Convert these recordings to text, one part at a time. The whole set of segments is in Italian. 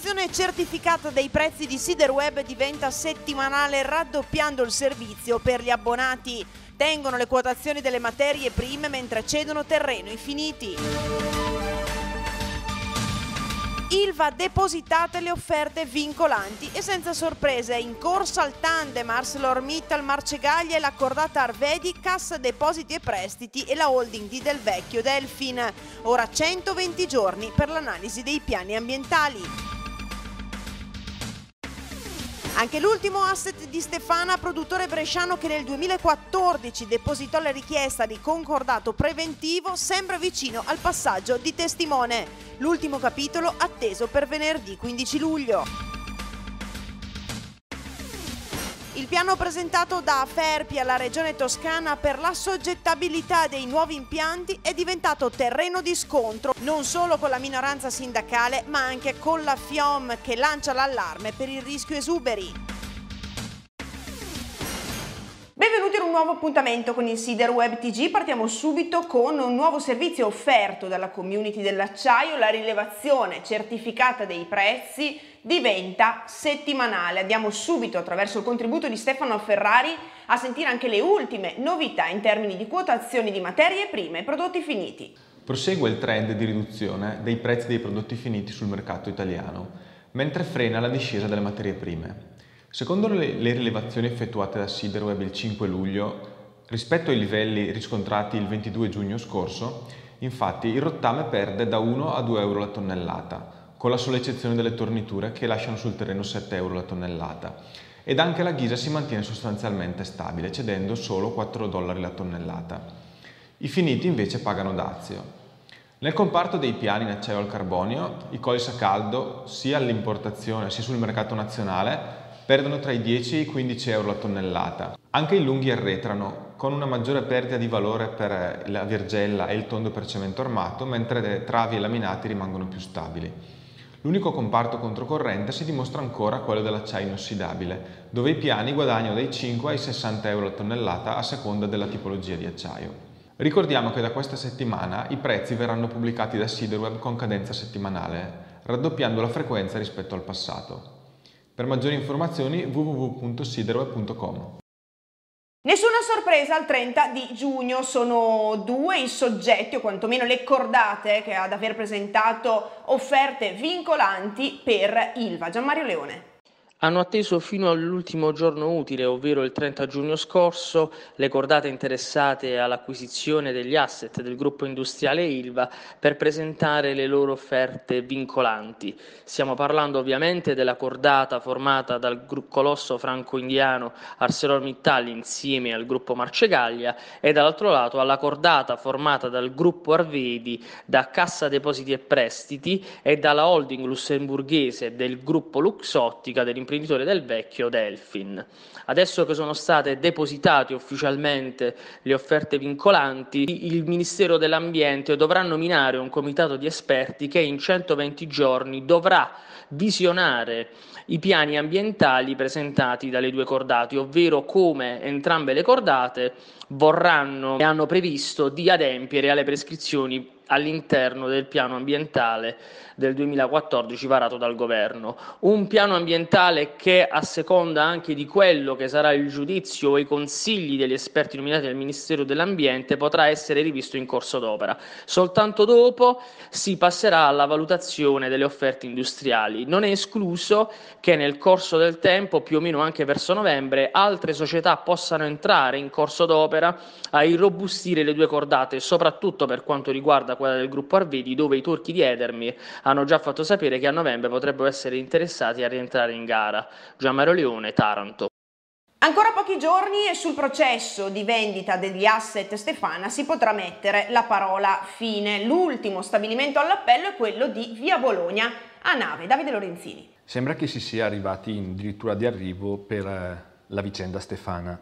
rilevazione certificata dei prezzi di Siderweb diventa settimanale, raddoppiando il servizio per gli abbonati. Tengono le quotazioni delle materie prime mentre cedono terreno ai finiti. Ilva, depositate le offerte vincolanti e senza sorprese. In corsa al tandem ArcelorMittal Marcegaglia e la cordata Arvedi, Cassa Depositi e Prestiti e la holding di Del Vecchio Delfin. Ora 120 giorni per l'analisi dei piani ambientali. Anche l'ultimo asset di Stefana, produttore bresciano che nel 2014 depositò la richiesta di concordato preventivo, sembra vicino al passaggio di testimone. L'ultimo capitolo atteso per venerdì 15 luglio. Il piano presentato da Aferpi alla Regione Toscana per l'assoggettabilità dei nuovi impianti è diventato terreno di scontro non solo con la minoranza sindacale ma anche con la FIOM, che lancia l'allarme per il rischio esuberi. Benvenuti in un nuovo appuntamento con il Siderweb TG. Partiamo subito con un nuovo servizio offerto dalla community dell'acciaio. La rilevazione certificata dei prezzi diventa settimanale. Andiamo subito, attraverso il contributo di Stefano Ferrari, a sentire anche le ultime novità in termini di quotazioni di materie prime e prodotti finiti. Prosegue il trend di riduzione dei prezzi dei prodotti finiti sul mercato italiano, mentre frena la discesa delle materie prime. Secondo le rilevazioni effettuate da Siderweb il 5 luglio, rispetto ai livelli riscontrati il 22 giugno scorso, infatti il rottame perde da 1 a 2 euro la tonnellata, con la sola eccezione delle torniture che lasciano sul terreno 7 euro la tonnellata, ed anche la ghisa si mantiene sostanzialmente stabile, cedendo solo 4 dollari la tonnellata. I finiti invece pagano dazio. Nel comparto dei piani in acciaio al carbonio, i colis a caldo, sia all'importazione sia sul mercato nazionale, perdono tra i 10 e i 15 euro la tonnellata. Anche i lunghi arretrano, con una maggiore perdita di valore per la vergella e il tondo per cemento armato, mentre travi e laminati rimangono più stabili. L'unico comparto controcorrente si dimostra ancora quello dell'acciaio inossidabile, dove i piani guadagnano dai 5 ai 60 euro la tonnellata a seconda della tipologia di acciaio. Ricordiamo che da questa settimana i prezzi verranno pubblicati da Siderweb con cadenza settimanale, raddoppiando la frequenza rispetto al passato. Per maggiori informazioni www.siderweb.com. Nessuna sorpresa al 30 di giugno, sono due i soggetti o quantomeno le cordate che ad aver presentato offerte vincolanti per Ilva. Gianmario Leone. Hanno atteso fino all'ultimo giorno utile, ovvero il 30 giugno scorso, le cordate interessate all'acquisizione degli asset del gruppo industriale Ilva per presentare le loro offerte vincolanti. Stiamo parlando ovviamente della cordata formata dal colosso franco-indiano ArcelorMittal insieme al gruppo Marcegaglia e dall'altro lato alla cordata formata dal gruppo Arvedi, da Cassa Depositi e Prestiti e dalla holding lussemburghese del gruppo Luxottica dell'imprenditore Del Vecchio Delfin. Adesso che sono state depositate ufficialmente le offerte vincolanti, il Ministero dell'Ambiente dovrà nominare un comitato di esperti che in 120 giorni dovrà visionare i piani ambientali presentati dalle due cordate, ovvero come entrambe le cordate vorranno e hanno previsto di adempiere alle prescrizioni all'interno del piano ambientale del 2014 varato dal governo. Un piano ambientale che, a seconda anche di quello che sarà il giudizio o i consigli degli esperti nominati dal Ministero dell'Ambiente, potrà essere rivisto in corso d'opera. Soltanto dopo si passerà alla valutazione delle offerte industriali. Non è escluso che nel corso del tempo, più o meno anche verso novembre, altre società possano entrare in corso d'opera a irrobustire le due cordate, soprattutto per quanto riguarda quella del gruppo Arvedi, dove i turchi di Edermir hanno già fatto sapere che a novembre potrebbero essere interessati a rientrare in gara. Gianmario Leone, Taranto. Ancora pochi giorni e sul processo di vendita degli asset Stefana si potrà mettere la parola fine. L'ultimo stabilimento all'appello è quello di Via Bologna a Nave. Davide Lorenzini. Sembra che si sia arrivati addirittura di arrivo per la vicenda Stefana,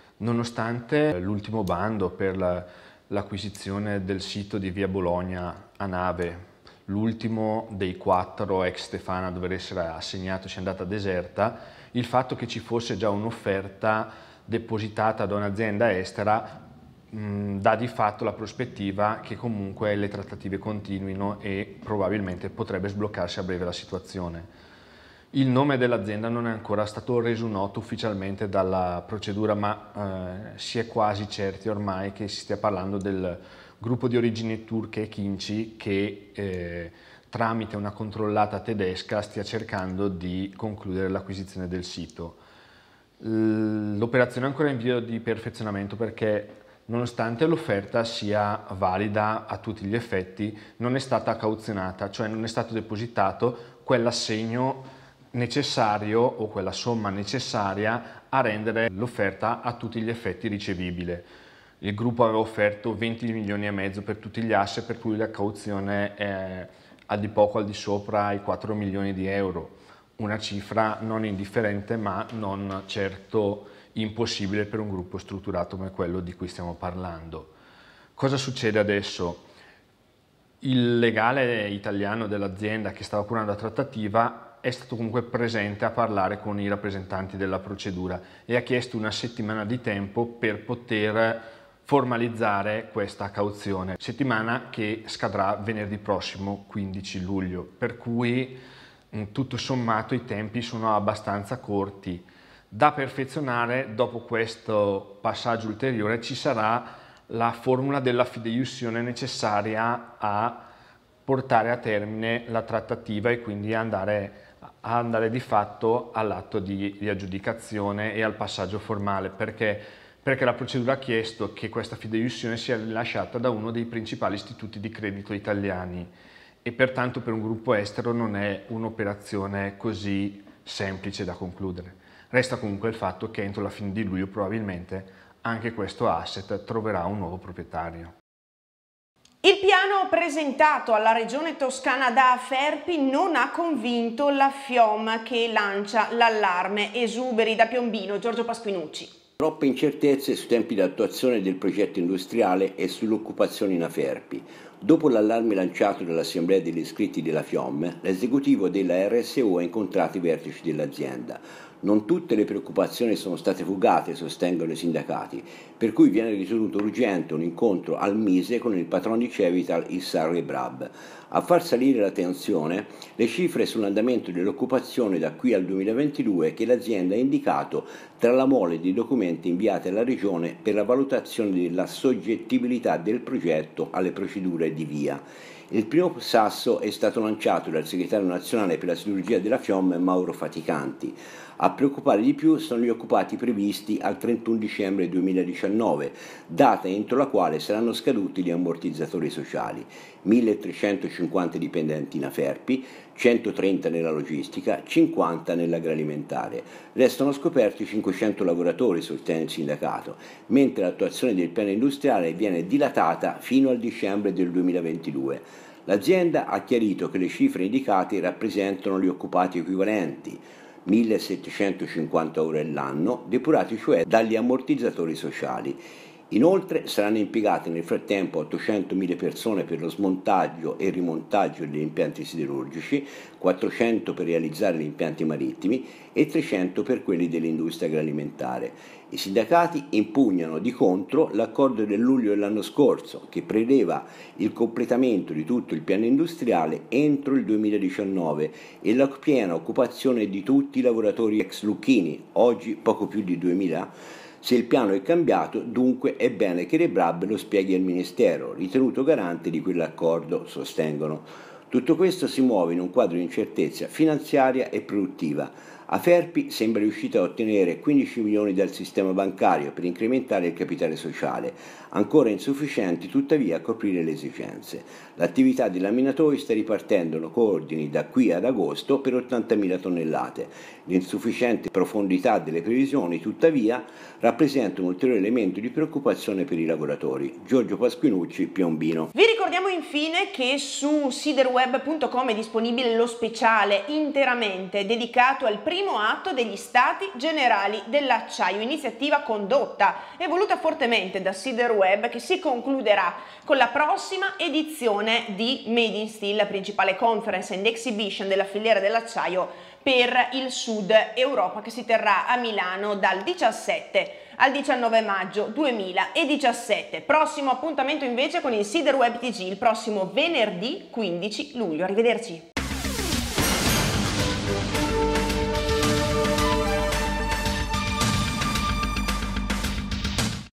nonostante l'ultimo bando per l'acquisizione del sito di Via Bologna a Nave, l'ultimo dei 4 ex Stefana a dover essere assegnato, sia andata deserta. Il fatto che ci fosse già un'offerta depositata da un'azienda estera dà di fatto la prospettiva che comunque le trattative continuino e probabilmente potrebbe sbloccarsi a breve la situazione. Il nome dell'azienda non è ancora stato reso noto ufficialmente dalla procedura, ma si è quasi certi ormai che si stia parlando del gruppo di origini turche Kinci che tramite una controllata tedesca stia cercando di concludere l'acquisizione del sito. L'operazione è ancora in via di perfezionamento perché, nonostante l'offerta sia valida a tutti gli effetti, non è stata cauzionata, cioè non è stato depositato quell'assegno necessario o quella somma necessaria a rendere l'offerta a tutti gli effetti ricevibile. Il gruppo aveva offerto 20 milioni e mezzo per tutti gli asset, per cui la cauzione è al di poco al di sopra i 4 milioni di euro, una cifra non indifferente ma non certo impossibile per un gruppo strutturato come quello di cui stiamo parlando. Cosa succede adesso? Il legale italiano dell'azienda che stava curando la trattativa è stato comunque presente a parlare con i rappresentanti della procedura e ha chiesto una settimana di tempo per poter formalizzare questa cauzione, settimana che scadrà venerdì prossimo 15 luglio, per cui tutto sommato i tempi sono abbastanza corti. Da perfezionare, dopo questo passaggio ulteriore, ci sarà la formula della fideiussione necessaria a portare a termine la trattativa e quindi andare di fatto all'atto di aggiudicazione e al passaggio formale, perché la procedura ha chiesto che questa fideiussione sia rilasciata da uno dei principali istituti di credito italiani e pertanto per un gruppo estero non è un'operazione così semplice da concludere. Resta comunque il fatto che entro la fine di luglio probabilmente anche questo asset troverà un nuovo proprietario. Il piano presentato alla Regione Toscana da Aferpi non ha convinto la FIOM che lancia l'allarme. Esuberi da Piombino, Giorgio Pasquinucci. Troppe incertezze sui tempi di attuazione del progetto industriale e sull'occupazione in Aferpi. Dopo l'allarme lanciato dall'Assemblea degli iscritti della FIOM, l'esecutivo della RSO ha incontrato i vertici dell'azienda. Non tutte le preoccupazioni sono state fugate, sostengono i sindacati, per cui viene ritenuto urgente un incontro al Mise con il patrono di Cevital, Issar Rebrab. A far salire la tensione le cifre sull'andamento dell'occupazione da qui al 2022 che l'azienda ha indicato tra la mole di documenti inviati alla Regione per la valutazione della soggettibilità del progetto alle procedure di VIA. Il primo sasso è stato lanciato dal segretario nazionale per la siderurgia della FIOM, Mauro Faticanti. A preoccupare di più sono gli occupati previsti al 31 dicembre 2019, data entro la quale saranno scaduti gli ammortizzatori sociali. 1.350 dipendenti in Aferpi, 130 nella logistica, 50 nell'agroalimentare. Restano scoperti 500 lavoratori, sostiene il sindacato, mentre l'attuazione del piano industriale viene dilatata fino al dicembre del 2022. L'azienda ha chiarito che le cifre indicate rappresentano gli occupati equivalenti, 1.750 euro all'anno, depurati cioè dagli ammortizzatori sociali. Inoltre saranno impiegate nel frattempo 800.000 persone per lo smontaggio e rimontaggio degli impianti siderurgici, 400 per realizzare gli impianti marittimi e 300 per quelli dell'industria agroalimentare. I sindacati impugnano di contro l'accordo del luglio dell'anno scorso che prevedeva il completamento di tutto il piano industriale entro il 2019 e la piena occupazione di tutti i lavoratori ex Lucchini, oggi poco più di 2.000. Se il piano è cambiato, dunque è bene che Rebrab lo spieghi al Ministero, ritenuto garante di quell'accordo, sostengono. Tutto questo si muove in un quadro di incertezza finanziaria e produttiva. Aferpi sembra riuscita a ottenere 15 milioni dal sistema bancario per incrementare il capitale sociale, ancora insufficienti tuttavia a coprire le esigenze. L'attività dei laminatori sta ripartendo con ordini da qui ad agosto per 80.000 tonnellate. L'insufficiente profondità delle previsioni, tuttavia, rappresenta un ulteriore elemento di preoccupazione per i lavoratori. Giorgio Pasquinucci, Piombino. Vi ricordiamo infine che su siderweb.com è disponibile lo speciale interamente dedicato al primo atto degli Stati Generali dell'Acciaio, iniziativa condotta e voluta fortemente da Siderweb, che si concluderà con la prossima edizione di Made in Steel, la principale conference and exhibition della filiera dell'acciaio per il Sud Europa, che si terrà a Milano dal 17 al 19 maggio 2017. Prossimo appuntamento invece con il Siderweb TG il prossimo venerdì 15 luglio. Arrivederci.